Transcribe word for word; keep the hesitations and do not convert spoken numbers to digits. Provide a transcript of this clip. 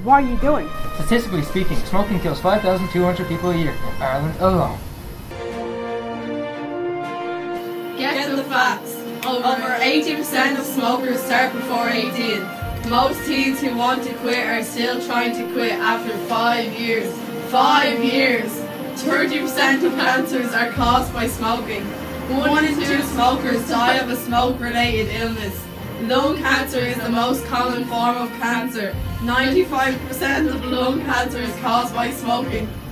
what are you doing? Statistically speaking, smoking kills five thousand two hundred people a year in Ireland alone. Get the facts. Over eighty percent of smokers start before eighteen. Most teens who want to quit are still trying to quit after five years. Five years! thirty percent of cancers are caused by smoking. One in two smokers die of a smoke-related illness. Lung cancer is the most common form of cancer. ninety-five percent of lung cancer is caused by smoking.